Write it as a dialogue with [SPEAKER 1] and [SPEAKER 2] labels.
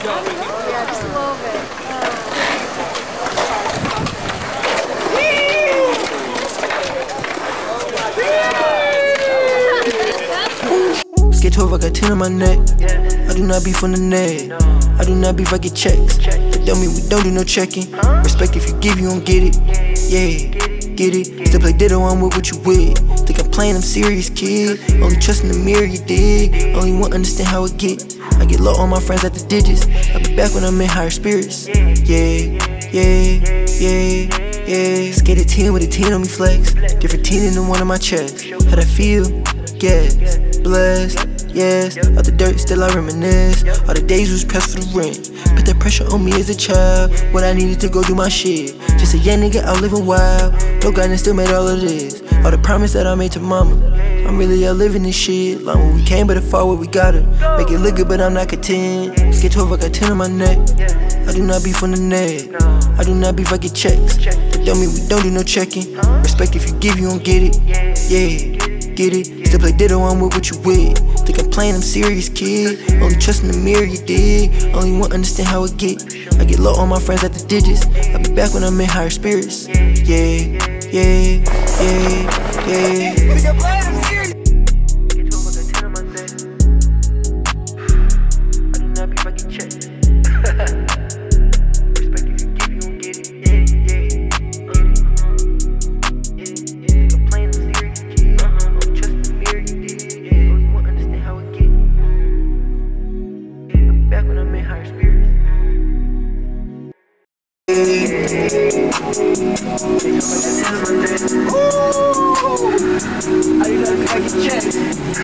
[SPEAKER 1] Yeah, just a little bit.
[SPEAKER 2] Skate 12, I got 10 on my neck. I do not beef on the net. I do not beef, I get checks. But don't mean we don't do no checking. Respect if you give, you don't get it. Yeah, get it. Still play ditto, I'm with what you with. Think I'm playing, I'm serious, kid. Only trust in the mirror, you dig. Only one understand how it get. I get low on my friends at the digits. I'll be back when I'm in higher spirits. Yeah, yeah, yeah, yeah. Skate a 10 with a 10 on me flex. Different 10 in the one on my chest. How'd I feel? Yes, blessed. Yes, out the dirt, still I reminisce. All the days was pressed for the rent. Put that pressure on me as a child when I needed to go do my shit. Just a young nigga out living wild. No guidance, still made all of this. All the promise that I made to mama, I'm really out living this shit. Long when we came, but far where we gotta make it look good, but I'm not content. Skate 12, I got 10 on my neck. I do not beef on the net. I do not beef, I get checks. But don't mean we don't do no checking. Respect if you give, you don't get it. Yeah, get it. Still play ditto, I'm with what you with. Think I'm playing, I'm serious, kid. Only trust in the mirror, you dig. Only one understand how it get. I get low on my friends at the digits. I'll be back when I'm in higher spirits. Yeah, yeah, yeah, yeah.